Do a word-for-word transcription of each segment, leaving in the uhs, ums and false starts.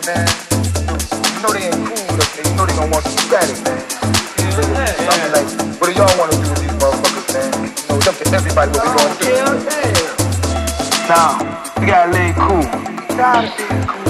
man. You know they ain't cool up there. You know they gonna want some static, man. Yeah, yeah, yeah. I'm like, what do y'all wanna do with these motherfuckers, man? You know, it's up to everybody what we gonna do. Yeah, yeah. Nah, we gotta lay it cool. Gotta be cool.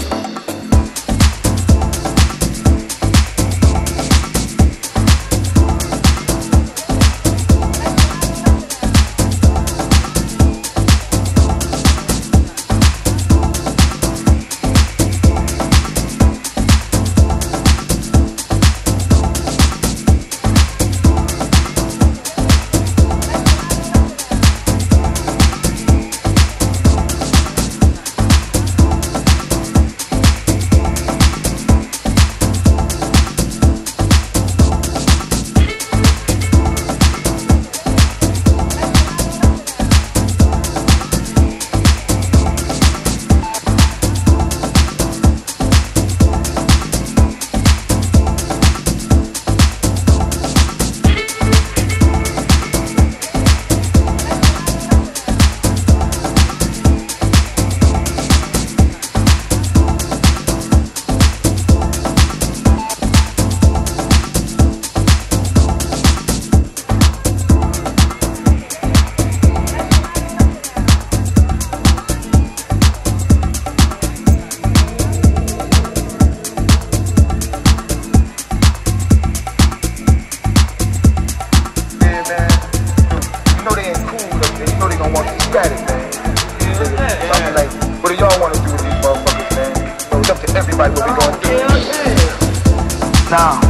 Static, man. Yeah, yeah. I'm like, what do y'all want to do with these motherfuckers, man? You know, it's up to everybody what we gonna do. Yeah, yeah. Nah.